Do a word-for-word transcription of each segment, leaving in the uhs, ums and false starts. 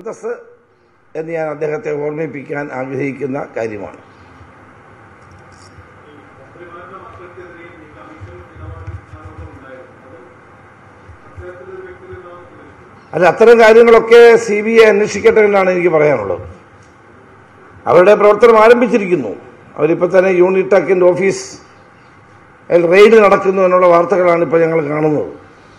അന്തസ്സ് എന്ന് ഞാൻ അദ്ദേഹത്തെ ഓർമ്മിപ്പിക്കാൻ ആഗ്രഹിക്കുന്ന കാര്യമാണ്. അല്ല, അത്തരം കാര്യങ്ങളൊക്കെ സി ബി ഐ അന്വേഷിക്കട്ടെ എന്നാണ് എനിക്ക് പറയാനുള്ളത്. അവരുടെ പ്രവർത്തനം ആരംഭിച്ചിരിക്കുന്നു. അവരിപ്പോൾ തന്നെ യൂണിടെക്കിൻ്റെ ഓഫീസ് റെയ്ഡ് നടക്കുന്നു എന്നുള്ള വാർത്തകളാണ് ഇപ്പോൾ ഞങ്ങൾ കാണുന്നത്.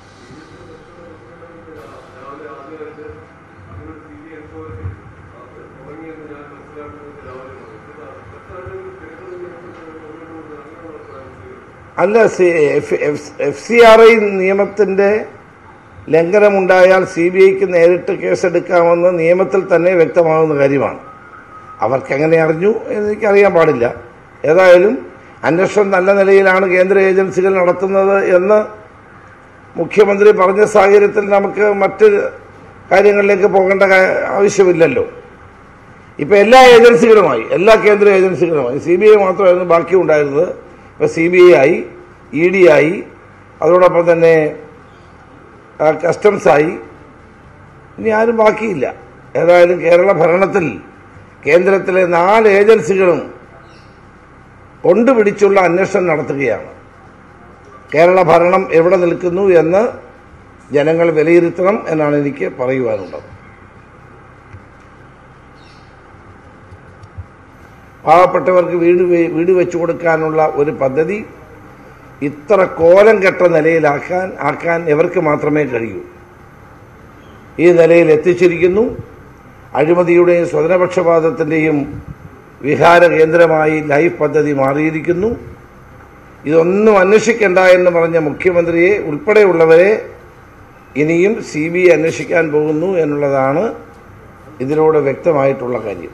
അല്ല, എഫ് സി ആർ ഐ നിയമത്തിൻ്റെ ലംഘനമുണ്ടായാൽ സി ബി ഐക്ക് നേരിട്ട് കേസെടുക്കാമെന്ന് നിയമത്തിൽ തന്നെ വ്യക്തമാകുന്ന കാര്യമാണ്. അവർക്കെങ്ങനെ അറിഞ്ഞു എന്നെനിക്കറിയാൻ പാടില്ല. ഏതായാലും അന്വേഷണം നല്ല നിലയിലാണ് കേന്ദ്ര ഏജൻസികൾ നടത്തുന്നത് എന്ന് മുഖ്യമന്ത്രി പറഞ്ഞ സാഹചര്യത്തിൽ നമുക്ക് മറ്റ് കാര്യങ്ങളിലേക്ക് പോകേണ്ട ആവശ്യമില്ലല്ലോ. ഇപ്പം എല്ലാ ഏജൻസികളുമായി എല്ലാ കേന്ദ്ര ഏജൻസികളുമായി സി ബി ഐ മാത്രമായിരുന്നു ബാക്കി ഉണ്ടായിരുന്നത്. ഇപ്പോൾ സി ബി ഐ ആയി, ഇ ഡി ആയി, അതോടൊപ്പം തന്നെ കസ്റ്റംസായി, ഇനി ആരും ബാക്കിയില്ല. ഏതായാലും കേരള ഭരണത്തിൽ കേന്ദ്രത്തിലെ നാല് ഏജൻസികളും കൊണ്ടുപിടിച്ചുള്ള അന്വേഷണം നടത്തുകയാണ്. കേരള ഭരണം എവിടെ നിൽക്കുന്നു എന്ന് ജനങ്ങൾ വിലയിരുത്തണം എന്നാണ് എനിക്ക് പറയുവാനുള്ളത്. പാവപ്പെട്ടവർക്ക് വീട് വീട് വെച്ചു കൊടുക്കാനുള്ള ഒരു പദ്ധതി ഇത്ര കോലം കെട്ട നിലയിലാക്കാൻ ആക്കാൻ ഇവർക്ക് മാത്രമേ കഴിയൂ. ഈ നിലയിൽ എത്തിച്ചിരിക്കുന്നു. അഴിമതിയുടെയും സ്വജനപക്ഷപാതത്തിൻ്റെയും വിഹാര കേന്ദ്രമായി ലൈഫ് പദ്ധതി മാറിയിരിക്കുന്നു. ഇതൊന്നും അന്വേഷിക്കേണ്ട എന്ന് പറഞ്ഞ മുഖ്യമന്ത്രിയെ ഉൾപ്പെടെയുള്ളവരെ ഇനിയും സി ബി ഐ അന്വേഷിക്കാൻ പോകുന്നു എന്നുള്ളതാണ് ഇതിലൂടെ വ്യക്തമായിട്ടുള്ള കാര്യം.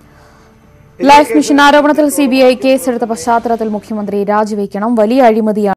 ലൈഫ് മിഷൻ ആരോപണത്തിൽ സി ബി ഐ കേസെടുത്ത പശ്ചാത്തലത്തിൽ മുഖ്യമന്ത്രി രാജിവെക്കണം. വലിയ അഴിമതിയാണ്